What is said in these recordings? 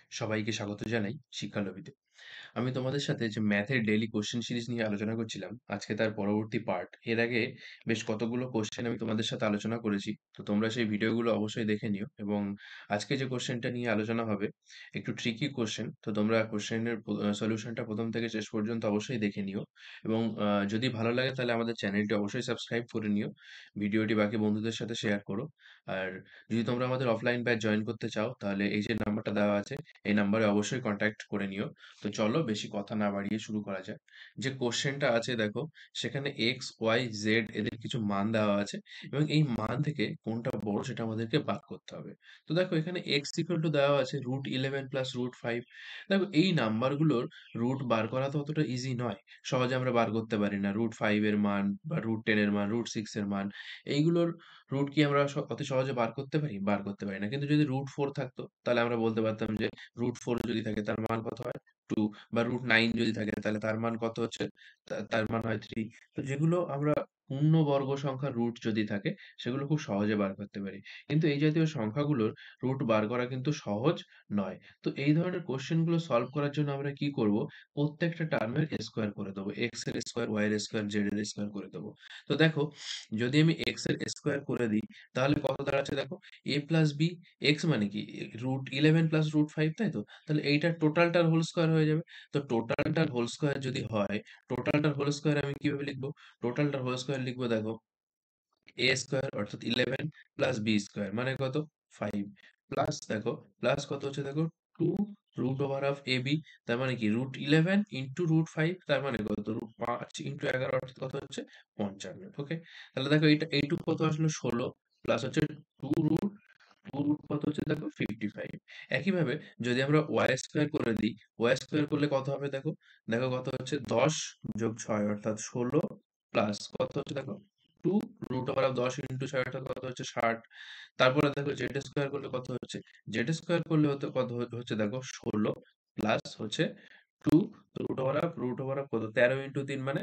সবাইকে স্বাগত জানাই শিক্ষালবিতে। আমি তোমাদের সাথে যে ম্যাথের ডেইলি কোশ্চেন সিরিজ নিয়ে আলোচনা করছিলাম, আজকে তার পরবর্তী পার্ট। এর আগে বেশ কতগুলো কোশ্চেন আমি তোমাদের সাথে আলোচনা করেছি। তো তোমরা সেই ভিডিওগুলো অবশ্যই দেখে নিও এবং আজকে যে কোশ্চেনটা নিয়ে আলোচনা হবে একটু ট্রিকি কোশ্চেন। তো তোমরা কোশ্চেনের সলিউশনটা ১ম থেকে শেষ পর্যন্ত অবশ্যই দেখে নিও এবং যদি ভালো লাগে তাহলে আমাদের চ্যানেলটি অবশ্যই সাবস্ক্রাইব করে নিও। ভিডিওটি বাকি বন্ধুদের সাথে শেয়ার করো। আর যদি তোমরা আমাদের অফলাইন ব্যাচ জয়েন করতে চাও তাহলে এই যে নাম্বারটা দেওয়া আছে এই নাম্বারে অবশ্যই কন্ট্যাক্ট করে নিও। তো চলো বেশি কথা না বাড়িয়ে শুরু করা যাক। যে কোশ্চেনটা আছে দেখো, সেখানে এক্স, ওয়াই, জেড এদের কিছু মান দেওয়া আছে এবং এই মান থেকে কোনটা বড় সেটা আমাদেরকে বার করতে হবে। তো দেখো এখানে এক্স ইকুয়াল টু দেওয়া আছে √11 প্লাস √5। দেখো এই নাম্বারগুলোর রুট বার করা তো অতটা ইজি নয়। সহজে আমরা বার করতে পারি না √5 এর মান বা √10 এর মান, √6 এর মান। এইগুলোর রুট কি আমরা অতি সহজে বার করতে পারি? বার করতে পারি না। কিন্তু যদি √4 থাকতো তাহলে আমরা বলতে পারতাম যে √4 যদি থাকে তার মান কত হয়? 2, বা √9 যদি থাকে তাহলে তার মান কত হচ্ছে? তার মান হয় 3। তো যেগুলো আমরা পূর্ণবর্গ সংখ্যার রুট যদি থাকে সেগুলো খুব সহজে বার করতে পারি। কিন্তু এই জাতীয় সংখ্যাগুলোর রুট বার করা কিন্তু সহজ নয়। তো এই ধরনের কোশ্চেন গুলো সলভ করার জন্য আমরা কি করব? প্রত্যেকটা টার্মের স্কোয়ার করে দেবো। এক্স এর স্কোয়ার, ওয়াই এর স্কোয়ার, জেড এর স্কোয়ার করে দেবো। তো দেখো, যদি আমি এক্স এর স্কোয়ার করে দিই তাহলে কত দাঁড়াচ্ছে দেখো, a প্লাস বি। এক্স মানে কি? √11 প্লাস √5, তাই তো? তাহলে এইটার টোটালটার হোল স্কোয়ার হয়ে যাবে। তো টোটালটার হোল স্কোয়ার যদি হয়, টোটালটার হোল স্কোয়ার আমি কিভাবে লিখবো? টোটালটার হোল স্কোয়ার লিখবো দেখো, a স্কোয়ার অর্থাৎ 11 প্লাস বি স্কোয়ার মানে কত? 5 প্লাস দেখো, প্লাস কত হচ্ছে দেখো, 2 root over of a b. তার মানে কি √11 ইন্টু √5, তার মানে কত? √5 ইন্টু 11 অর্থাৎ কত হচ্ছে? 55। ওকে, তাহলে দেখো এইটুকু কত আসলো? 16 প্লাস হচ্ছে 2 রুট, 2 রুট কত হচ্ছে দেখো? 55। একইভাবে যদি আমরা ওয়াই স্কোয়ার করে দিই, ওয়াই স্কোয়ার করলে কত হবে দেখো, দেখো কত হচ্ছে? 10 যোগ 6 অর্থাৎ 16 প্লাস কত হচ্ছে দেখো, 2 রুট ওভার অফ 10 ইন্টু 6 অর্থাৎ কত হচ্ছে? 60। তারপরে দেখো জেড স্কোয়ার করলে কত হচ্ছে? জেড স্কোয়ার করলে হতে কত হচ্ছে দেখো, 16 প্লাস হচ্ছে 2 রুট ওভার অফ কত? 13 ইন্টু 3 মানে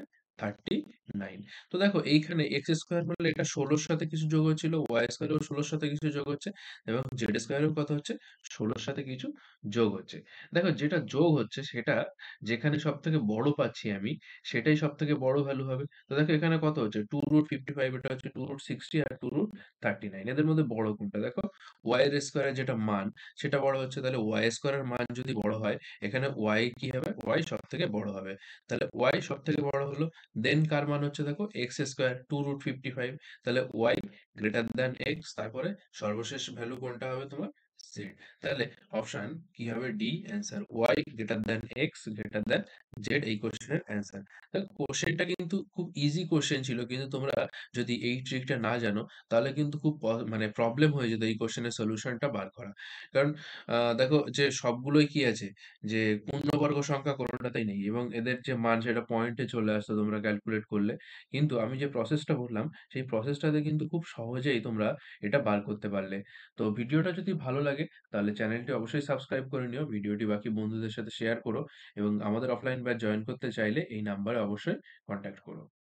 39। তো দেখো এইখানে এক্স স্কোয়ার করলে এটা 16 সাথে কিছু যোগ হচ্ছিল, ওয়াই স্কোয়ারেও 16 সাথে কিছু যোগ হচ্ছে এবং জেড স্কোয়ারেও কত হচ্ছে? 16 সাথে কিছু যোগ হচ্ছে। দেখো যেটা যোগ হচ্ছে সেটা যেখানে সব থেকে বড় পাচ্ছি আমি, সেটাই সব থেকে বড় ভ্যালু হবে। তো দেখো এখানে কত হচ্ছে? 2√55, এটা হচ্ছে 2√60 আর 2√39। এদের মধ্যে বড় কোনটা? দেখো ওয়াই এর স্কোয়ারের যেটা মান সেটা বড় হচ্ছে, তাহলে ওয়াই স্কোয়ারের মান যদি বড় হয়, এখানে ওয়াই কি হবে? ওয়াই সব থেকে বড় হবে। তাহলে ওয়াই সব থেকে বড় হলো। দেন কার মান হচ্ছে দেখো, এক্স স্কোয়ার 2√55। তাহলে ওয়াই গ্রেটার দ্যান এক্স, তারপরে সর্বশেষ ভ্যালু কোনটা হবে তোমার? জেড। তাহলে অপশন কি হবে? D answer, y greater than x greater than z এই কোশ্চেনের অ্যান্সার। দেখো কোশ্চেনটা কিন্তু খুব ইজি কোশ্চেন ছিল, কিন্তু তোমরা যদি এই ট্রিকটা না জানো তাহলে কিন্তু খুব মানে প্রবলেম হয়ে যেত এই কোশ্চেনের সলিউশনটা বার করা। কারণ দেখো যে সবগুলোই কি আছে, যে পূর্ণবর্গ সংখ্যা কোনোটাতেই নেই এবং এদের যে মান সেটা পয়েন্টে চলে আসতো তোমরা ক্যালকুলেট করলে। কিন্তু আমি যে প্রসেসটা বললাম সেই প্রসেসটাতে কিন্তু খুব সহজেই তোমরা এটা বার করতে পারলে। তো ভিডিওটা যদি ভালো লাগে তাহলে চ্যানেলটি অবশ্যই সাবস্ক্রাইব করে নিও, ভিডিওটি বাকি বন্ধুদের সাথে শেয়ার করো এবং আমাদের অফলাইন ব্যাচ জয়েন করতে চাইলে এই নাম্বারে অবশ্যই কন্ট্যাক্ট করো।